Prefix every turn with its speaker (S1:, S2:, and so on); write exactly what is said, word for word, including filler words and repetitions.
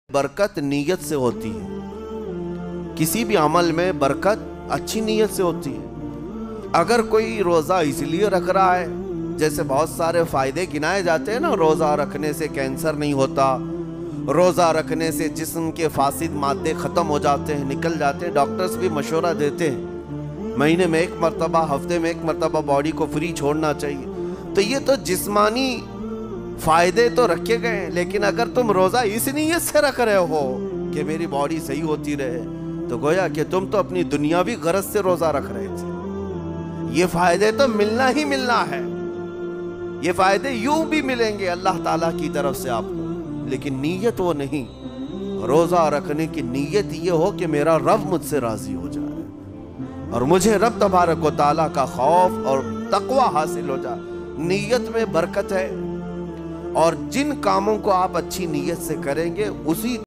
S1: बरकत नीयत से होती है। किसी भी अमल में बरकत अच्छी नीयत से होती है। अगर कोई रोज़ा इसलिए रख रहा है, जैसे बहुत सारे फ़ायदे गिनाए जाते हैं ना, रोज़ा रखने से कैंसर नहीं होता, रोज़ा रखने से जिस्म के फासिद मादे ख़त्म हो जाते हैं, निकल जाते हैं। डॉक्टर्स भी मशवरा देते हैं महीने में एक मरतबा, हफ्ते में एक मरतबा बॉडी को फ्री छोड़ना चाहिए। तो ये तो जिस्मानी फ़ायदे तो रखे गए हैं, लेकिन अगर तुम रोज़ा इस नीयत से रख रहे हो कि मेरी बॉडी सही होती रहे, तो गोया कि तुम तो अपनी दुनियावी गरज से रोज़ा रख रहे थे। ये फ़ायदे तो मिलना ही मिलना है, ये फ़ायदे यूं भी मिलेंगे अल्लाह ताला की तरफ से आपको, लेकिन नीयत वो नहीं। रोज़ा रखने की नीयत ये हो कि मेरा रब मुझसे राज़ी हो जाए और मुझे रब तबारक व तआला का खौफ और तकवा हासिल हो जाए। नीयत में बरकत है, और जिन कामों को आप अच्छी नीयत से करेंगे उसी